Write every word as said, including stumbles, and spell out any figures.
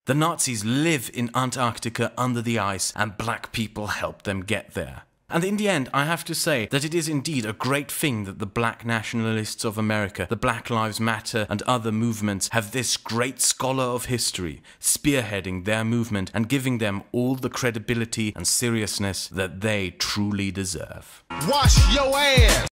The Nazis live in Antarctica under the ice, and black people help them get there. And in the end, I have to say that it is indeed a great thing that the black nationalists of America, the Black Lives Matter and other movements have this great scholar of history spearheading their movement and giving them all the credibility and seriousness that they truly deserve. Wash your ass!